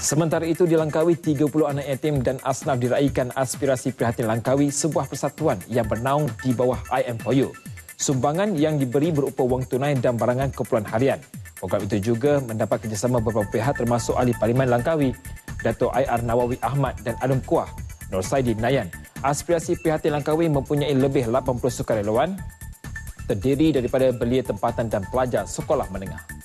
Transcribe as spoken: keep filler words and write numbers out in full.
Sementara itu di Langkawi, tiga puluh anak yatim dan asnaf diraikan Aspirasi Prihatin Langkawi, sebuah persatuan yang bernaung di bawah I Am For You. Sumbangan yang diberi berupa wang tunai dan barangan keperluan harian. Program itu juga mendapat kerjasama beberapa pihak termasuk Ahli Parlimen Langkawi, Dato' I R Nawawi Ahmad dan Adun Kuah, Nur Saidi Nayan. Aspirasi Prihatin Langkawi mempunyai lebih lapan puluh sukarelawan, terdiri daripada belia tempatan dan pelajar sekolah menengah.